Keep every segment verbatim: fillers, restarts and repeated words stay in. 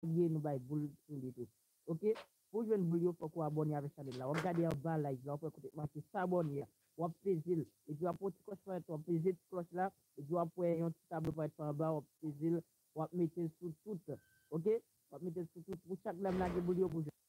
oublier nous bailler boule tout. OK? Pour jouer une boule, il faut qu'on abonne avec ça là. Regardez en bas là, il faut écouter c'est s'abonner. On plaisir et puis après petit cloche on plaisir cloche là et puis après un petit tableau pour être en bas on plaisir on mettre sur tout. OK? On mettre sur tout pour chaque lame là qui boule pour jouer.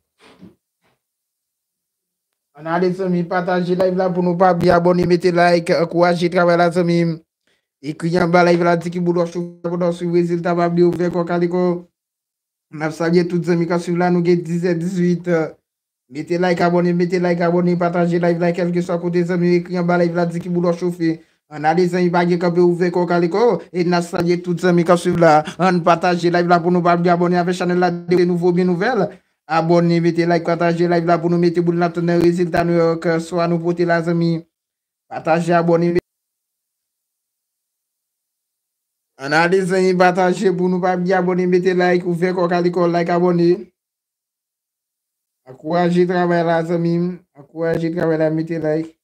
On a les amis, partagez live là pour nous pas bien abonner, mettez like, encouragez travail là amis. Écrit en bas live là dit qui boulot sur sur résultat pas bien ouvert quoi caliko. On a salué toutes les amis qui sont là nous dix-sept dix-huit. Mettez like, abonnez, mettez like, abonnez, partagez live là quel que soit côté amis écrit en bas live là dit qui boulot chauffer. On a les amis pas qui peut ouvert quoi caliko et on a salué toutes les amis qui sont là. On partage live là pour nous pas bien abonner avec channel là de nouveaux bien nouvelles. Abonnez, mettez like, partagez live là pour nous mettre boule dans le résultat New York, soit nous porter les amis. Partagez, abonnez. On a des amis partagez pour nous pas bien abonner, mettez like, ou faire quoi like, abonnez. Encouragez travail là, amis. Encouragez travail là, mettez like.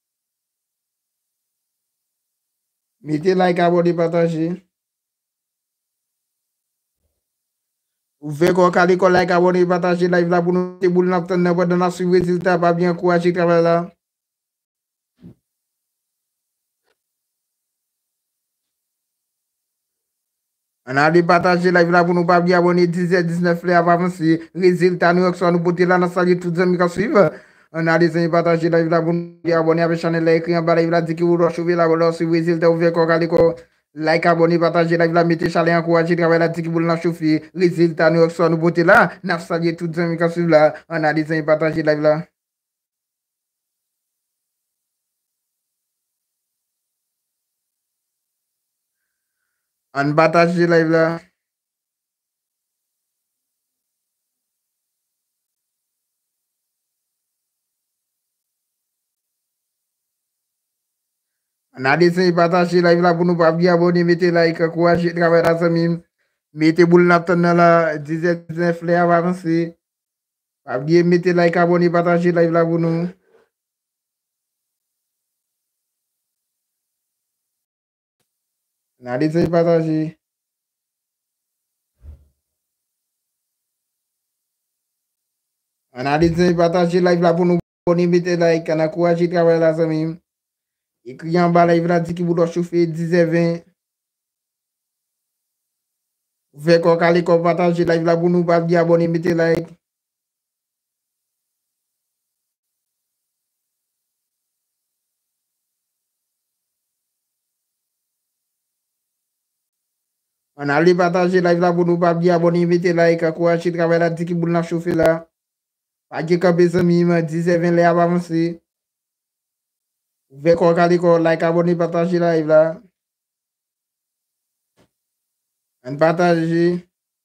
Mettez like, abonnez, partagez. Ou faire quoi like, abonnez, partagez live là pour nous mettre boule dans le suivre résultat, pas bien encourager travail là. On a des partagés live là pour nous pas bien abonner dix-sept dix-neuf là avant avancer. Résultat nous soit nous porter là dans saluer tous les amis qui suivent. On a des amis partagés live là pour nous abonner avec channel là écrit en bas live là dit que vous recevez là pour suivre résultat ouvert quoi caliko. Like abonner partager live là mettez chalet encourager travail là dit que vous la chauffer. Résultat nous soit nous porter là n'a saluer tous les amis qui suivent là. On a des amis partagés live là. On partage live là. On a des amis partagés live là pour nous pas bien abonner, mettez like, encourager travail là amis. Mettez boule dans le là, dix-sept dix-neuf là avant avancer. Pas bien mettez like, abonner, partager live là pour nous. On a des amis partagés. On a des amis partagés live là pour nous. Abonner, mettez like, on a encourager travail là amis. Écrit en bas live là dit qu'il vous doit chauffer dix et vingt. Vous faites quoi caler comme partager live là pour nous, pas bien abonner, mettez like. On a les partager live là pour nous, pas bien abonner, mettez like, encourager travail là dit qu'il vous doit chauffer là. Pas de camper amis, dix et vingt là avant avancer. Vous faites quoi caler comme like, abonner, partager live là. On partage.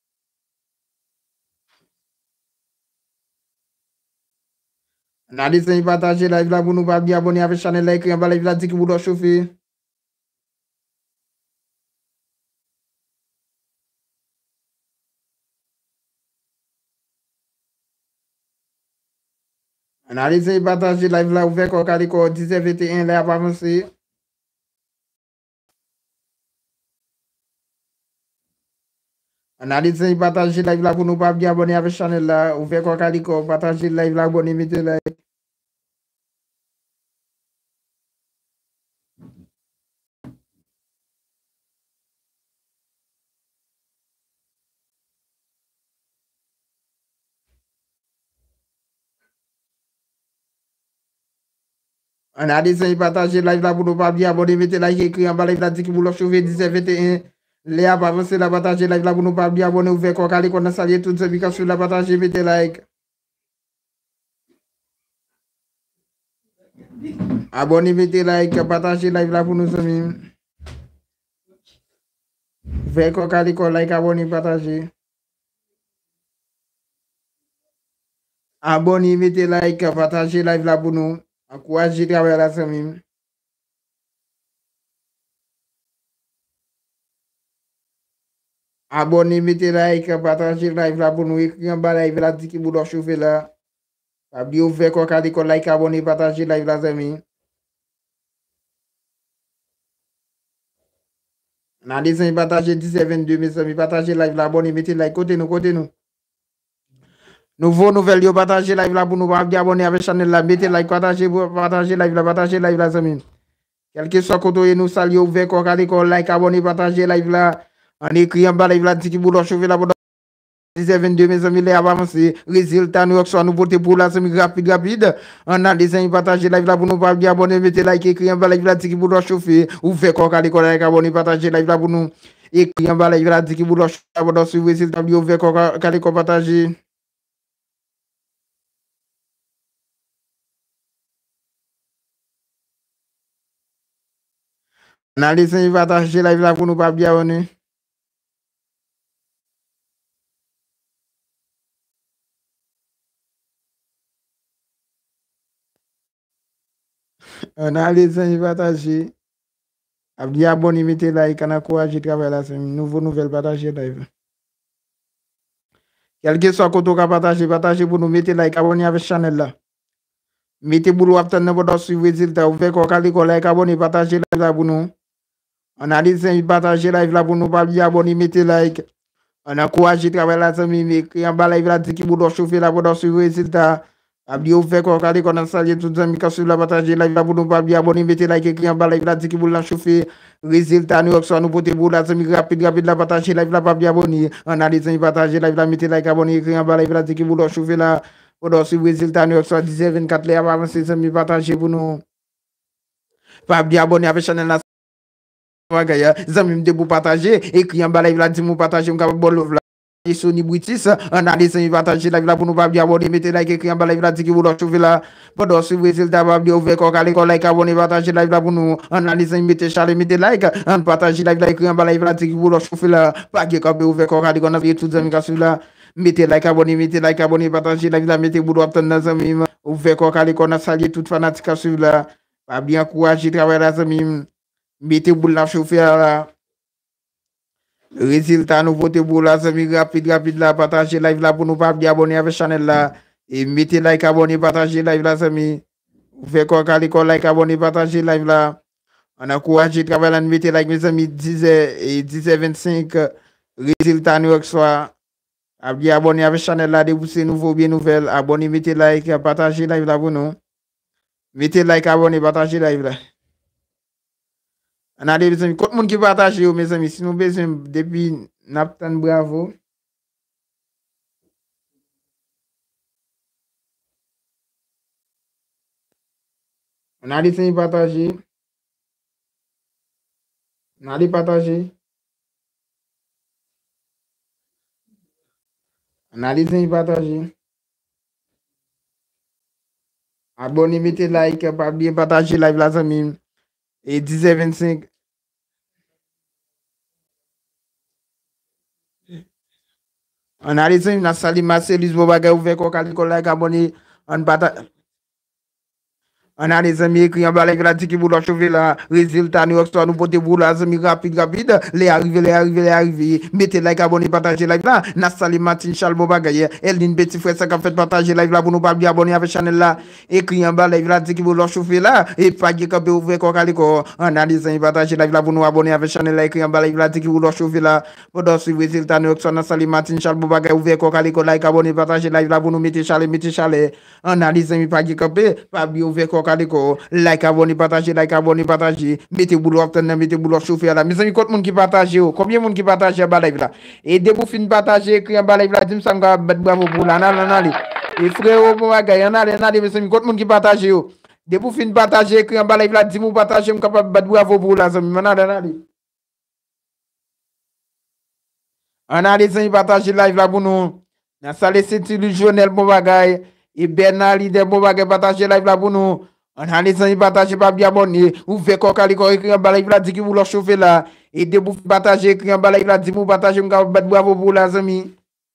On a des amis partagés live là pour nous pas bien abonner avec channel là écrit en bas live là dit que vous doit chauffer. On a des amis partagés live là ouvert quoi calico dix et vingt et un là pas avancer. On a des amis partagés live là pour nous pas bien abonner avec channel là ouvert quoi calico partager live là abonner mettez like. On a des amis partagés live là pour nous pas bien abonner mettez like écrit en bas live là dit que vous doit chauffer dix et vingt et un. Léa pas avancer la partager live là pour nous pas bien abonner ouvert quoi calico on a salué toutes les amis qui sur la partager mettez like. Abonnez, mettez like, partagez live là pour nous amis. Faites quoi calico like, abonnez, partagez. Abonnez, mettez like, partagez live là pour nous. Encouragez travail là amis. Abonnez, mettez like, partagez live là pour nous. Écrivez en bas live là dit que vous doit chauffer là. Pas bien ouvert quoi calico like, abonnez, partagez live là amis. On a des amis partagés dix et vingt-deux, mes amis, partagez live là, abonnez, mettez like, côté nous, côté nous. Nouveau nouvelle, yo partagez live là pour nous pas abonner avec channel là. Mettez like, partagez, partagez live là, partagez live là, amis. Quel que soit côté nous saluons, ouvert, quoi, like, abonnez, partagez live là. En écrivant bas live là, dit qui boulot chauffer là, dix vingt-deux, mes amis, les avancés, résultat, nous soit nous voter pour la semaine rapide, rapide. On a des amis partagez live là pour nous pas abonner, mettez like, écrivez en bas live là, dit qui boulot chauffer. Ouvert, quoi, like, abonnez, partagez live là pour nous. Écrivez en bas live là, dit qui boulot chauffer, abonnez, suivre, résultat, ouvert, quoi, partagez. On a les amis partagez live là pour nous pas abonner. On a les amis partagez. Abdi abonné, mettez like, on a courage, travail là, c'est une nouvelle nouvelle partagez live. Quel que soit côté qu'on partage, partagez pour nous, mettez like, abonnez avec channel là. Mettez boulot à t'en avoir suivre résultat, ouvert quoi, like, abonnez, partagez live là pour nous. On a des amis partagez live là pour nous, pas bien abonner, mettez like. On a courage, travail là, c'est une écrit en bas live là, dit qui boulot chauffer là pour suivre résultat. Abdi ouvert quoi, qu'on a salué tous les amis qui suivent la partager live là pour nous, pas bien abonner, mettez like, écrit en bas live là, dit qui boulot chauffer. Résultat, nous sommes nous poter pour la semaine rapide, rapide, la partager live là, pas bien abonné. On a des amis partager live là, mettez like, abonné, écrit en bas live là, dit qui voulait chauffer là. Pour suivre résultat, nous sommes dix vingt-quatre là, avant ces amis partager pour nous. Pas bien abonné avec channel là. Les amis me pour partager, écrit en bas live là, dit nous partager, on capable bon love là. Sony British, on a des amis partager live là pour nous pas bien abonner, mettez like, écrit en bas live là, dit qui voulait chauffer là. Pour suivre résultat, pas bien ouvert, quoi, like, abonner, partager live là pour nous. On a des amis, mettez charlie, mettez like, on partage live là, écrit en bas live là, dit qui voulait chauffer là. Pas que quand ouvert, quoi, on a vu tous les amis qui sont là. Mettez like, abonner, mettez like, abonner, partager live là, mettez boulot à nos amis. Ouvert, quoi, on a salué toute fanatique qui sont là. Pas bien courage, travail là, amis. Mettez boulot à chauffer là. Résultat, nous votez pour la semaine rapide, rapide là, partagez live là pour nous pas bien abonner avec channel là. Et mettez like, abonner, partagez live là, amis. Vous faites quoi, like, abonner, partagez live là. On a courage, travail là, mettez like, mes amis, dix et dix et vingt-cinq. Résultat, nous soit. Bien abonner avec channel là, déboussez nouveau, bien nouvelle. Abonnez, mettez like, partagez live là pour nous. Mettez like, abonnez, partagez live là. On a des amis, quand monde qui partage, mes amis, si nous besoin depuis Naptan Bravo. On a des amis partagés. On a des partagés. On a des amis partagés. Abonnez, mettez like, pas bien partager live là, amis. Et dix et vingt-cinq. On a des amis, on a sali Marcellus Bobaga ouvert quoi, like, abonné, on partage. On a des amis écrits en bas live là, dit qui voulait chauffer là. Résultat, nous sommes nous porter pour la amis rapide, rapide. Les arrivés, les arrivés, les arrivés. Mettez like, abonnez, partagez live là. Nassali Martin Charles Bobagaye. Eline Petit Frère, ça qui a fait partager live là pour nous pas bien abonner avec channel là. Écrit en bas live là, dit qui voulait chauffer là. Et pas qui peut ouvrir quoi, caliko. On a des amis partager live là pour nous abonner avec channel là. Écrit en bas live là, dit qui voulait chauffer là. Pour dans suivre résultat, nous sommes Nassali Martin Charles Bobagaye. Ouvrir quoi, caliko, like, abonnez, partagez live là pour nous mettez Charles, mettez Charles. On a des amis pas qui peut pas bien ouvrir quoi, caliko. Like, abonnez, partagez, like, abonnez, partagez. Mettez boulot obtenir, mettez boulot chauffer là. Mes amis, combien de monde qui partage? Combien de monde qui partage à live là? Et dès que vous finissez de partager, écrire en live là, dis-moi ça, bravo pour là. Non, non, non. Et frère, mon gars, y'en a, y'en a, mes amis, combien de monde qui partage? Dès que vous finissez de partager, écrire en live là, dis-moi partager, je suis capable de bravo pour là. Non, non, non. On a les amis partager live là pour nous. Salut, c'est le journal, mon bagay. Et Bernard, l'idée, mon bagay, partager live là pour nous. On a les amis partagés, pas bien abonné. Ou fait quoi, quand il écrit en bas live là, dit qu'il vous l'a chauffer là. Et de vous partager, écrit en bas live là, dit vous partager, on va battre bravo pour les amis.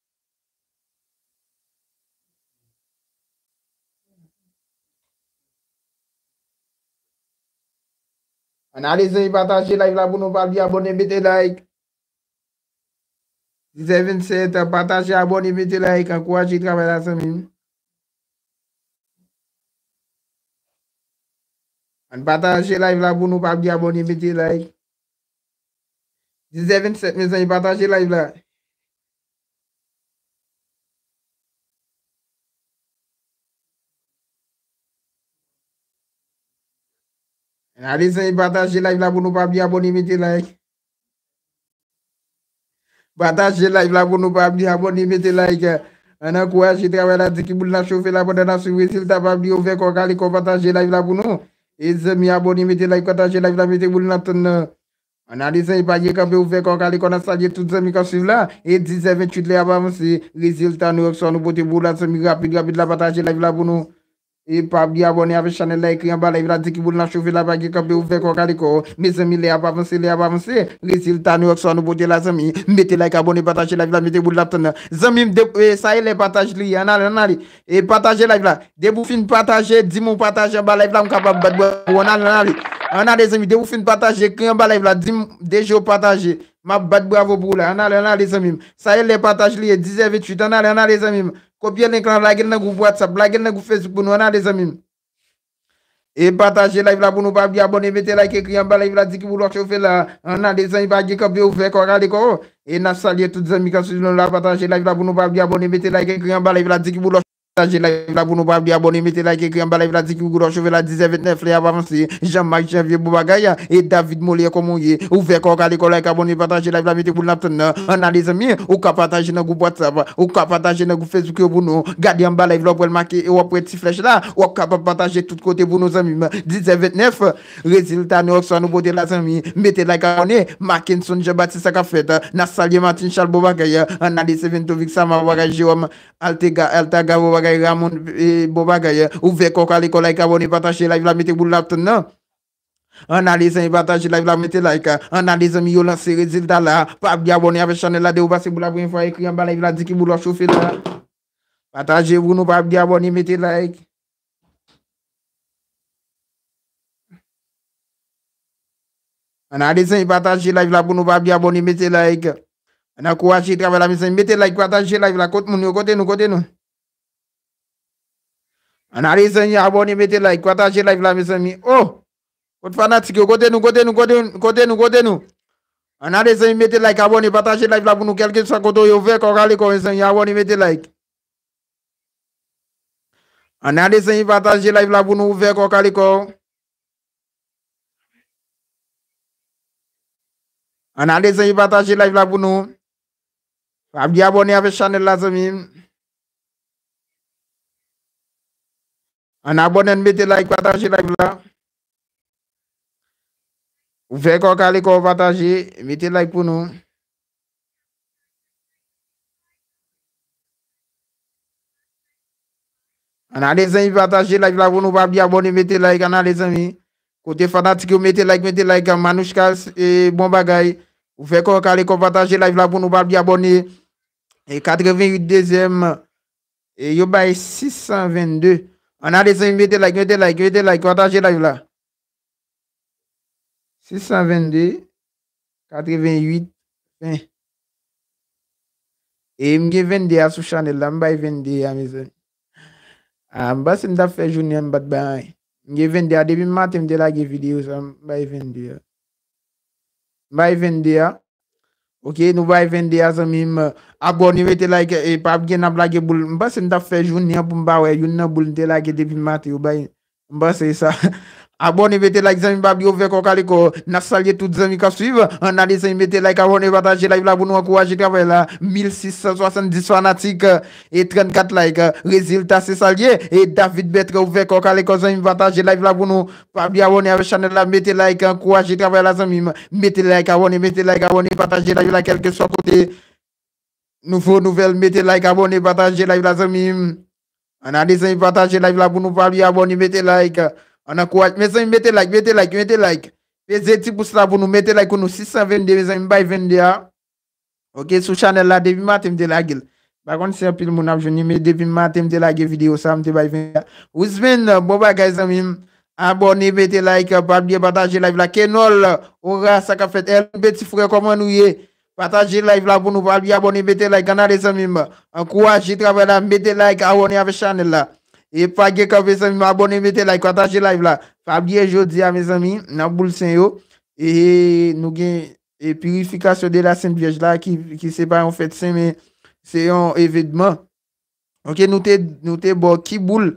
On a les amis partagés live là pour nous, pas bien abonné, mettez like. dix vingt-sept, partagez, abonnez, mettez like, encouragez, travailler les amis. On partage live là pour nous pas bien abonner, mettez like. dix vingt-sept, mes amis, partagez live là. Allez, ça, partagez live là pour nous pas bien abonner, mettez like. Partagez live là pour nous pas bien abonner, mettez like. On encourage le travail là, qui boule la chauffer là, pendant la suite, s'il t'a pas bien ouvert, qu'on calme, qu'on partage live là pour nous. Et les amis abonnés, mettez like, partagez live là, mettez boule la tonne. On a des amis pas bien campé ouvert, qu'on calme, qu'on a salué tous les amis qui suivent là. Et dix heures vingt-huit là, avancé. Résultat, nous, sur nous, pote boule là, amis rapide, rapide là, partagez live là pour nous. Et pas bien abonné avec channel là, écrit en bas, live là, dit qui boule la chauffer là, pas bien campé ouvert, qu'on calme, mes amis, les avancé, les avancé. Résultat, nous, sur nous, pote là, amis. Mettez like, abonnez, partagez live là, mettez boule la tonne. Zami, ça y est, les partages li, en allez, en allez. Et partagez live là. Dès vous fin partager, dis-moi partager en bas live là, on capable de battre. On allez, en allez. On a des amis, dès vous fin partager, écrit en bas live là, dis-moi, déjà partager. Ma bat bravo pour là. On allez, on allez, les amis. Ça y est, les partages li, dix heures vingt-huit, on allez, on allez, les amis. Copiez l'écran, la gueule dans groupe WhatsApp, la gueule dans groupe Facebook pour nous, on a les amis. Et partagez live là pour nous pas bien abonner, mettez like, écrit en bas live là, dit que vous voulez chauffer là. On a des amis pas qui ont ouvert, qu'on regarde quoi. Et n'a salué tous les amis qui sont là, partagez live là pour nous pas bien abonner, mettez like, écrit en bas live là, dit que vous voulez partager live là pour nous pas bien abonner, mettez like, écrit en bas live là, dit que vous voulez chauffer là, dix heures vingt-neuf là, avancé. Jean-Marc Janvier Boubagaya et David Molière comme on y est. Ouvert, qu'on regarde quoi, like, abonner, partagez live là, mettez pour l'abtenir. On a des amis, ou qu'à partager dans groupe WhatsApp, ou qu'à partager dans groupe Facebook pour nous. Gardez en bas live là pour le marquer et ou après petit flèche là, ou qu'à partager tout côté pour nos amis. dix heures vingt-neuf, résultat nous sommes nous beauté les amis. Mettez like abonné, Mackinson Jean-Baptiste ça qu'a fait. Nassalier Martin Charles Bobagaya, on a des Seventovic Sama Bobagaya Jérôme Altega Altaga Bobagaya Ramon et Bobagaya. Ouvert coca l'école like abonné, partagez live là, mettez boule là maintenant. On a les amis partagez live là, mettez like. On a les amis yo lancé résultat là. Pas bien abonné avec channel là, de vous passer pour la première fois écrit en bas live là, dit qui boule chauffer là. Partagez vous nous pas bien abonné, mettez like. On a des amis partagez live là pour nous pas bien abonner, mettez like. On a encouragé travail la maison, mettez like, partagez live là, côté nous, côté nous, côté nous. On a des amis abonnés, mettez like, partagez live là, mes amis. Oh! Côté fanatique, côté nous, côté nous, côté nous, côté nous, côté nous. On a des amis, mettez like, abonnez, partagez live là pour nous, quel que soit côté ouvert, qu'on regarde comme mes amis, abonnez, mettez like. On a des amis, partagez live là pour nous, ouvert, qu'on regarde comme. On a des amis, partagez live là pour nous. Pas bien abonné avec channel là, amis. On a abonné, mettez like, partagez live là. Vous faites qu'on calme, qu'on partage, mettez like pour nous. On a des amis partagez live là pour nous pas bien abonner, mettez like, on a des amis. Côté fanatique, mettez like, mettez like, Manouchka et bon bagay. Vous faites qu'on calme, qu'on partage live là pour nous pas bien abonner. Et quatre-vingt-huit deuxième, et yo bay six cent vingt-deux. On a des amis, mettez like, mettez like, mettez like, partagez live là. six cent vingt-deux, quatre-vingt-huit, vingt. Et m'ge vingt-deux à sous channel là, m'bay vingt-deux à mes amis. Ah, m'ba si m'da fait journée m'bat bay. M'ge vingt-deux depuis matin m'de la vidéo ça, m'bay vingt-deux. M'bay vingt-deux. OK, nous bay vingt-deux à amis, abonnez, mettez like et pas bien à blague boule. M'ba si m'da fait journée pour m'ba ouais, une boule de like depuis matin ou bay. M'ba c'est ça. Abonnez, mettez like, amis, babli ouvert qu'on caliko. N'a salué tous les amis qui suivent. On a des amis, mettez like, abonnez, partagez live là pour nous encourager travail là. mille six cent soixante-dix fanatiques et trente-quatre likes. Résultat, c'est salué. Et David Betre ouvert qu'on caliko, amis, partagez live là pour nous. Pas bien abonné avec channel là, mettez like, encouragez travail là, amis. Mettez like, abonnez, mettez like, abonnez, partagez live là, quel que soit côté. Nouveau nouvelle, mettez like, abonnez, partagez live là, amis. On a des amis, partagez live là pour nous, pas bien abonné, mettez like. On a quoi? Mes amis, mettez like, mettez like, mettez like. Pesez petit pouce là pour nous, mettez like pour nous. six cent vingt-deux, mes amis, by vingt-deux. Ok, sur channel là, depuis matin, m'te la gueule. Par contre, c'est un peu le monde a venu, mais depuis matin, m'te la gueule vidéo, ça m'te by vingt-deux. Ousmane, bon bagay, amis, abonnez, mettez like, pas bien partager live là. Kenol, aura, ça qu'a fait, elle, petit frère, comment nous y est? Partagez live là pour nous, pas bien abonner, mettez like, canal, amis. Encouragez, travail là, mettez like, abonnez avec channel là. Et pas que quand mes amis m'abonner, mettez like, partagez live là. Fabien jeudi à mes amis, dans boule saint yo. Et nous gain et purification de la Sainte Vierge là qui qui c'est pas en fait saint mais c'est un événement. OK, nous te nous te bon qui boule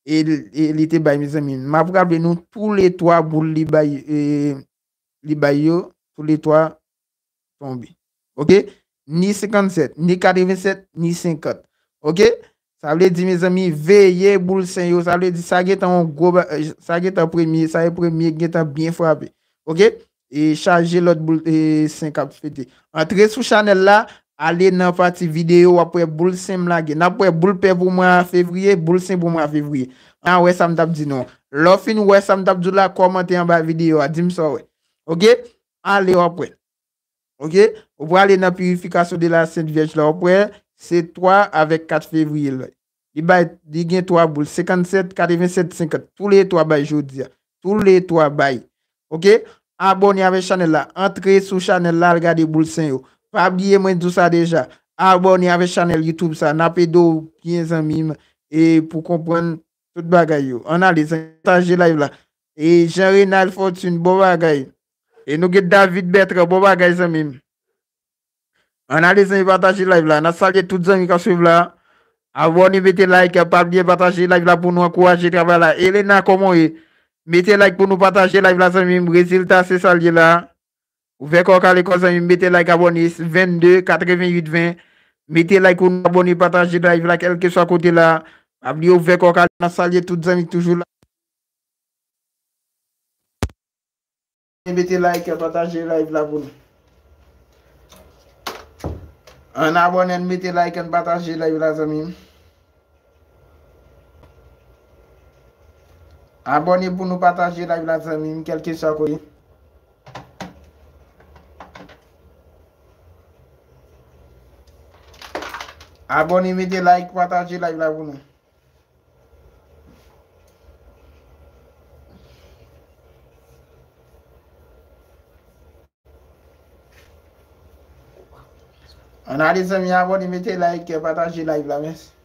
et il était bail mes amis. M'a rappelé nous tous les trois boules li bail et li bail yo, tous les trois tombés. OK? Ni cinquante-sept, ni quatre-vingt-sept, ni cinquante. OK? Ça veut dire mes amis, veillez boule saint yo, ça veut dire ça est en gros ça est en premier, ça est premier qui est bien frappé. OK? Et charger l'autre boule et cinq cap fêté. Entrez sur channel là, allez dans partie vidéo après boule saint blague. Après boule paix pour moi février, boule saint pour moi février. Ah ouais, ça me tape dit non. L'offre ouais, ça me tape dit là, commentez en bas vidéo, dis-moi ça ouais. OK? Allez après. OK? On va aller dans la purification de la Sainte Vierge là après, c'est trois avec quatre février là. Il va il gagne trois boules cinquante-sept, quatre-vingt-sept, cinquante. Tous les trois bail jodi. Tous les trois bail. OK? Abonnez avec channel là, entrez sur channel là, regardez boule saint yo. Pas oublier moi tout ça déjà. Abonnez avec channel YouTube ça, n'a pas de quinze amis et pour comprendre tout bagay yo. On a les partager live là. Et Jean-Renal Fortune bon bagay. Et nous get David Bertrand bon bagay amis. On a les partager live là, n'a salué toutes amis qui suivent là. Abonnez, mettez like, pas oublier partager live là pour nous encourager travail là. Elena comment est? Mettez like pour nous partager live là amis. Résultat c'est ça là. Vous faites quoi les causes amis, mettez like, abonnez vingt-deux quatre-vingt-huit vingt. Mettez like pour nous abonner, partager live là quel que soit côté là. Oubliez vous faites quoi n'a salué toutes amis toujours là. Mettez like, partager live là pour nous. Un abonné, mettez like et partagez live là amis. Abonnez pour nous partager live là amis, quel que soit côté. Abonnez, mettez like, partagez live là pour nous. On a des amis abonnés, mettez like, partagez live là, merci.